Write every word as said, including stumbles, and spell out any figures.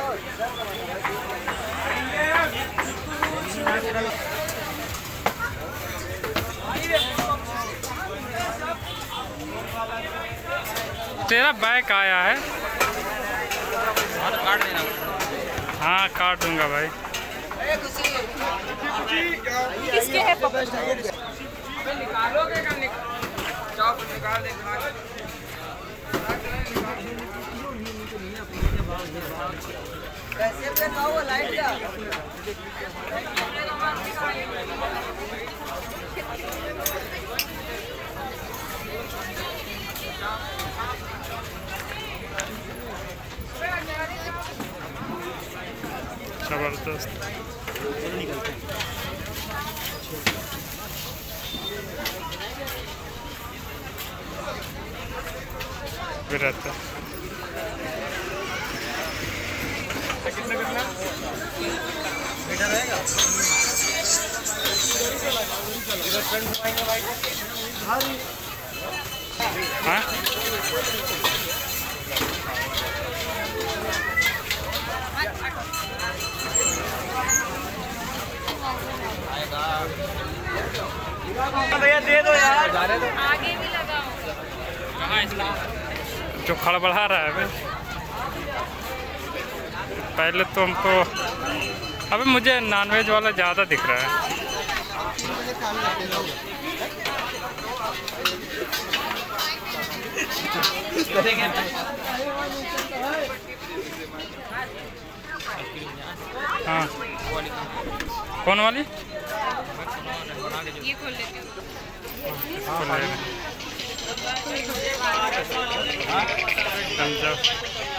तेरा बैग आया है। काट देना। हाँ काट दूंगा भाई। किसके है पकड़? अबे निकालोगे क्या? चॉप निकाल दे। कैसे पे खाओ लाइट का? जबरदस्त। रहता कितना कितना मीटर रहेगा? इधर फ्रंट घुमाएंगे भाई को। हाँ भैया दे दो यार। आगे भी लगाओ। कहाँ इसलिए? जो खड़बड़ा रहा है भाई। पहले तो हमको अबे मुझे नॉनवेज वाला ज़्यादा दिख रहा है। हाँ कौन वाली? ये खोल लेती हूँ। समझो।